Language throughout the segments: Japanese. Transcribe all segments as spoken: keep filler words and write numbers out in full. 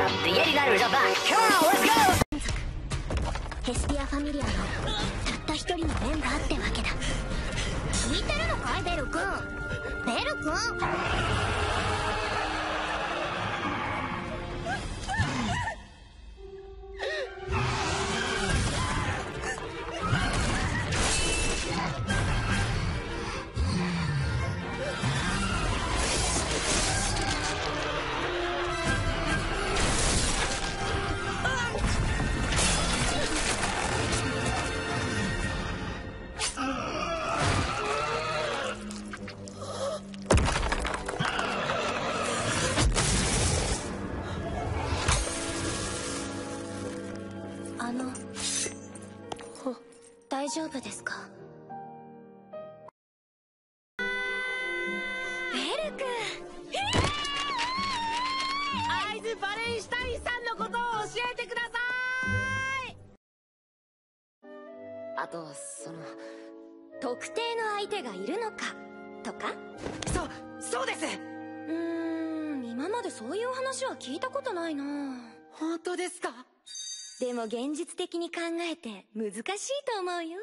The eighty niners are back. Come on, let's go! ヘスピアファミリアのたった一人のメンバーってわけだ。聞いてるのかいベル君。ベル君。あの、大丈夫ですか？ベル君。 アイズ・バレンシュタインさんのことを教えてください。 あと、その特定の相手がいるのかとか。 そそうです。 うーん、今までそういう話は聞いたことないな。 本当ですか？ でも現実的に考えて難しいと思うよ。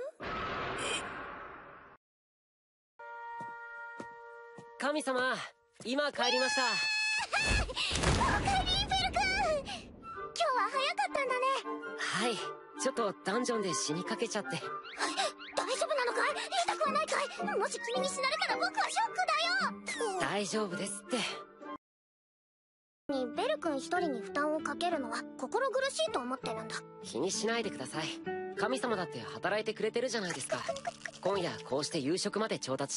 神様、今帰りました。 おかえり、ベル君。今日は早かったんだね。 はい、ちょっとダンジョンで死にかけちゃって。 大丈夫なのかい？痛くはないかい？もし君に死なれたら僕はショックだよ。 大丈夫ですって。 にベル君一人に負担をかけるのは心苦しいと思ってるんだ。 気にしないでください。神様だって働いてくれてるじゃないですか。今夜こうして夕食まで調達し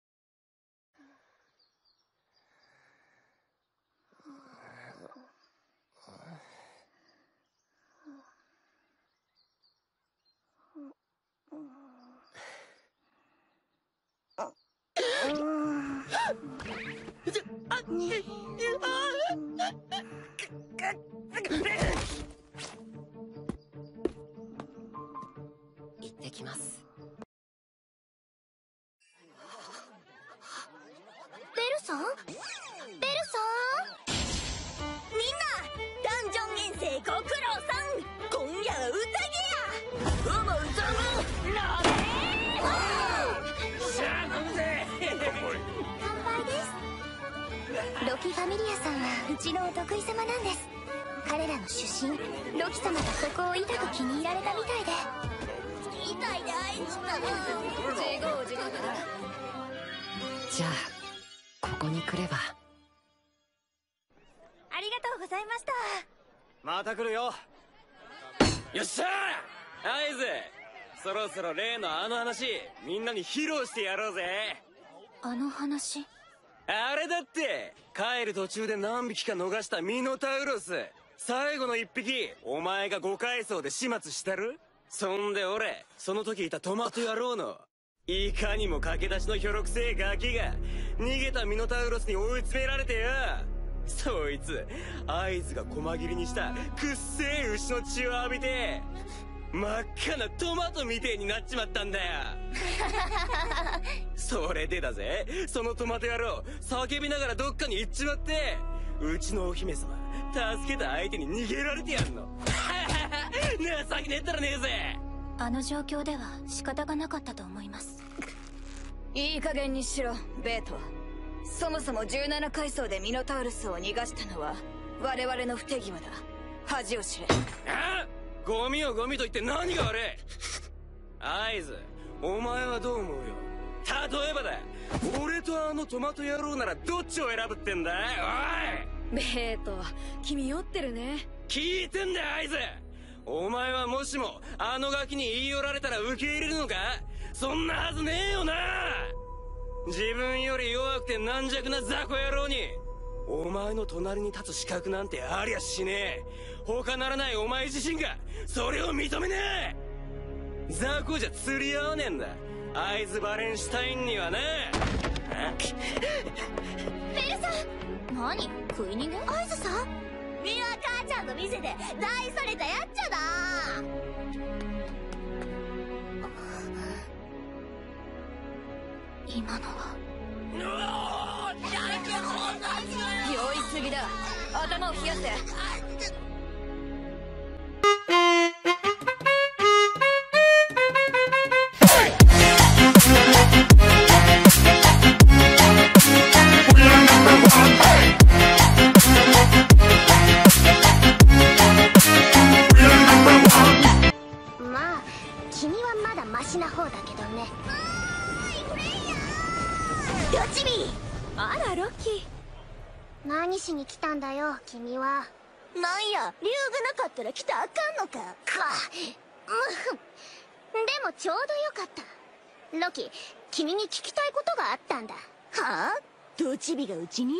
行ってきます。 ベルさん？ベルさん？みんな、ダンジョン遠征ご苦労さん。今夜は宴や。うむうむ、飲め。 さあ飲むぜ。 乾杯です。ロキファミリアさんはうちのお得意様なんです。彼らの出身、ロキ様がここを痛く気に入られたみたいで。痛いであいつだ。自業自得だ。 じゃあここに来れば。 ありがとうございました。 また来るよ。よっしゃー。合図。そろそろ例のあの話みんなに披露してやろうぜ。 あの話？ あれだって、帰る途中で何匹か逃したミノタウロス。最後の一匹お前が五階層で始末したる。そんで俺その時いたトマト野郎のいかにも駆け出しのひょろくせえガキが逃げたミノタウロスに追い詰められてよ。そいつ合図が細切りにしたくっせえ牛の血を浴びて真っ赤なトマトみてえになっちまったんだよ。それでだぜ、そのトマト野郎叫びながらどっかに行っちまって、うちのお姫様助けた相手に逃げられてやんの。情けねえったらねえぜ。 あの状況では仕方がなかったと思います。 いい加減にしろベート。そもそもじゅうなな階層でミノタウルスを逃がしたのは我々の不手際だ。恥を知れ。 ああ、ゴミをゴミと言って何が悪い。合図、お前はどう思うよ。例えばだ、俺とあのトマト野郎ならどっちを選ぶってんだ。おいベート、君酔ってるね。 聞いてんだよ合図。お前はもしもあのガキに言い寄られたら受け入れるのか。そんなはずねえよな。自分より弱くて軟弱な雑魚野郎にお前の隣に立つ資格なんてありゃしねえ。他ならないお前自身がそれを認めねえ。雑魚じゃ釣り合わねえんだ、アイズ・バレンシュタインにはな。 ベルさん、何食い逃げ？アイズさん、ミワ母ちゃんの店で大それたやっちゃだ。今のは酔いすぎだ。頭を冷やせ。 まあ君はまだマシな方だけどね。 ドチビあらロッキー。 何しに来たんだよ君は。 なんや理由がなかったら来たらあかんのか。 かうんでもちょうどよかった。ロキ、君に聞きたいことがあったんだ。 はあドチビがうちに。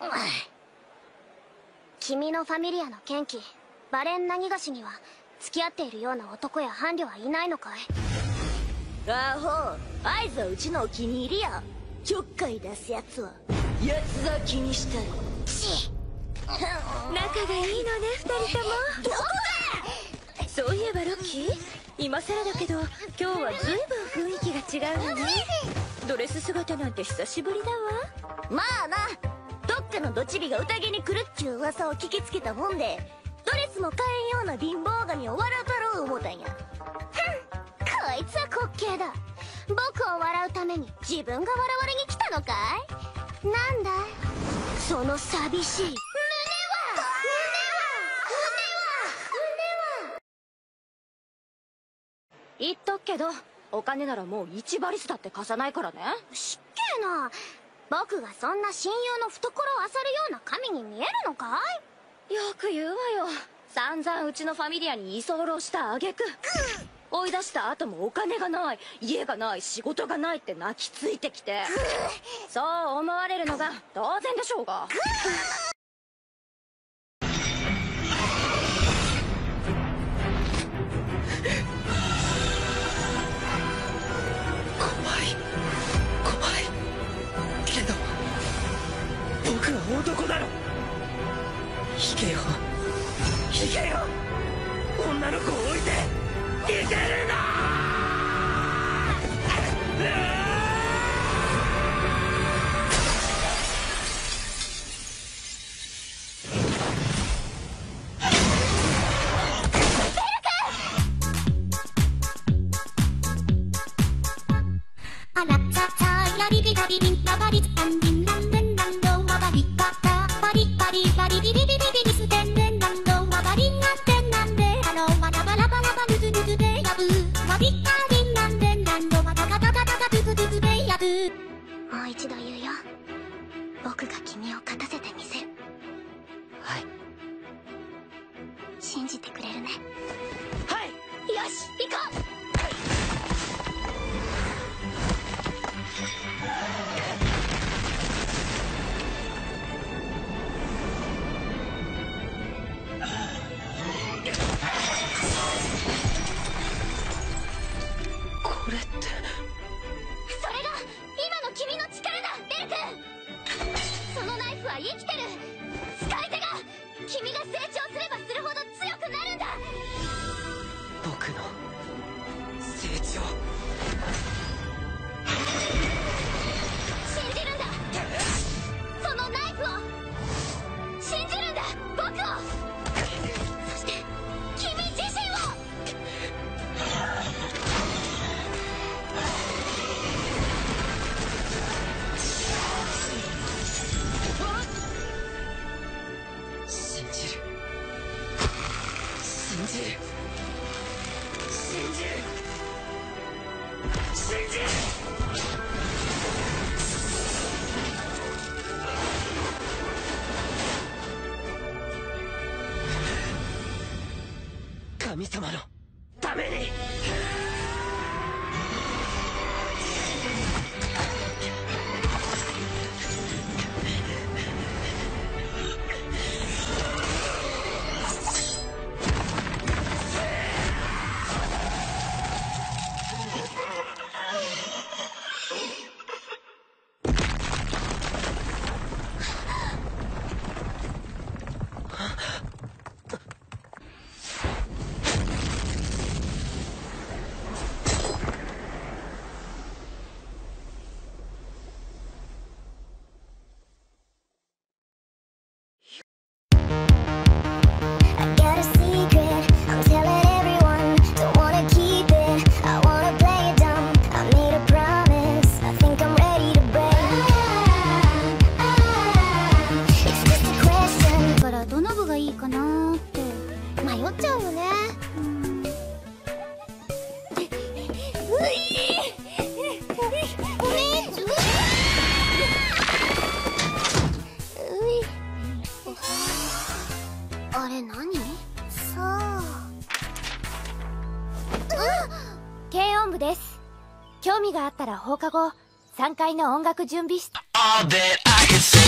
君のファミリアの剣気バレンナギガシには付き合っているような男や伴侶はいないのかい。 アホ合図はうちのお気に入りや。ちょっかい出すやつはやつは気にしたい。 ち仲がいいのね二人とも。どこだ。そういえばロッキー今更だけど今日は随分雰囲気が違うのね。ドレス姿なんて久しぶりだわ。まあなどっかのドチビが宴に来るっちゅう噂を聞きつけたもんでドレスも買えんような貧乏神を笑うたろう思たんや。 こいつは滑稽だ。僕を笑うために自分が笑われに来たのかい。なんだいその寂しい胸は。胸は胸は言っとくけどお金ならもう一バリスだって貸さないからね。 しっけえな。僕がそんな親友の懐を漁るような神に見えるのかい。 よく言うわよ。散々うちのファミリアに居候した挙句追い出した後もお金がない家がない仕事がないって泣きついてきてそう思われるのが当然でしょうが。 怖い怖いけど僕は男だろ。行けよ行けよ女の子を置いて逃げるな。 あらささやりびたびびんなばりつかんびんなんでんなんどわばりかたばりばりばりびびびびびびすてんでんなんどわばりなんでんなんであのわらばらばらばぬずぬずでやぶわびかりんなんでんなんどわたたたたたたトゥトゥトゥトゥでやぶ。 もう一度言うよ。僕が君を勝たせてみせる。 はい信じてくれるね。 はいよし行こう。 これってそれが今の君の力だデル君。そのナイフは生きてる。使い手が君が成長すればするほど強くなるんだ。 僕の成長信じるんだ。そのナイフを信じるんだ僕を。そして君自身を。 信じる信じる信じる信じる。神様のために。 軽音部です。興味があったら放課後さんがいの音楽準備室。 All that I could say